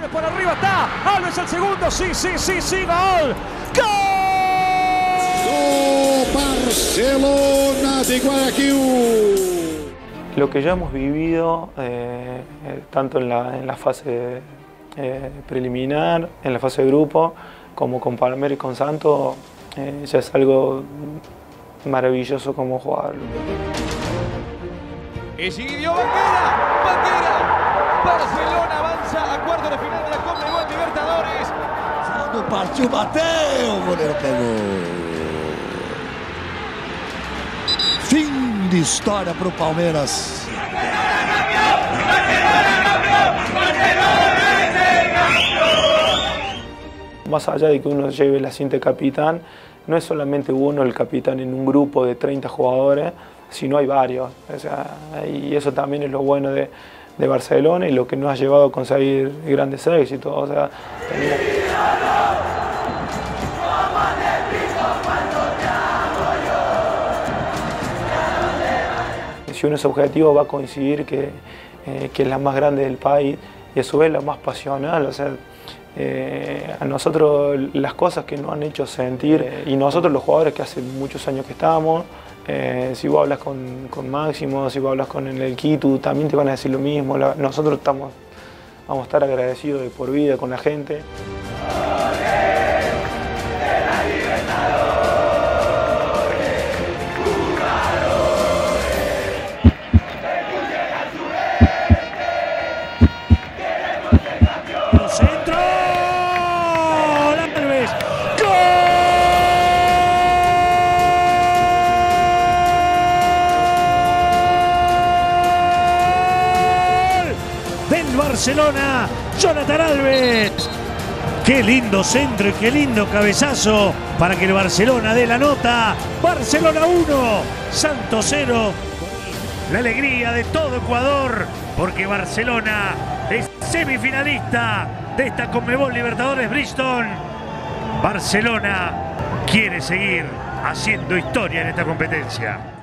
Alves por arriba está. Alves el segundo. Sí, gol. ¡Gol! Barcelona de Guayaquil. Lo que ya hemos vivido, tanto en la fase preliminar, en la fase de grupo, como con Palmeiras y con Santos, ya es algo maravilloso como jugarlo. Egidio Banqueira. Barcelona avanza a cuartos de final de la Conmebol Libertadores. Partiu, bateu, o goleiro pegou. Fim de história para o Palmeiras. Más allá de que uno lleve la cinta de capitán, no es solamente uno el capitán en un grupo de 30 jugadores, sino hay varios. O sea, y eso también es lo bueno de Barcelona y lo que nos ha llevado a conseguir grandes éxitos. O sea, si uno es objetivo va a coincidir que es la más grande del país y a su vez la más pasional. O sea, a nosotros las cosas que nos han hecho sentir y nosotros los jugadores que hace muchos años que estamos, si vos hablas con Máximo, si vos hablas con el Quito, también te van a decir lo mismo. Nosotros vamos a estar agradecidos de por vida con la gente. Centro. Alves. ¡Gol! Del Barcelona, Jonathan Alves. Qué lindo centro y qué lindo cabezazo para que el Barcelona dé la nota. Barcelona 1, Santos 0. La alegría de todo Ecuador, porque Barcelona es semifinalista de esta Conmebol Libertadores Bristol. Barcelona quiere seguir haciendo historia en esta competencia.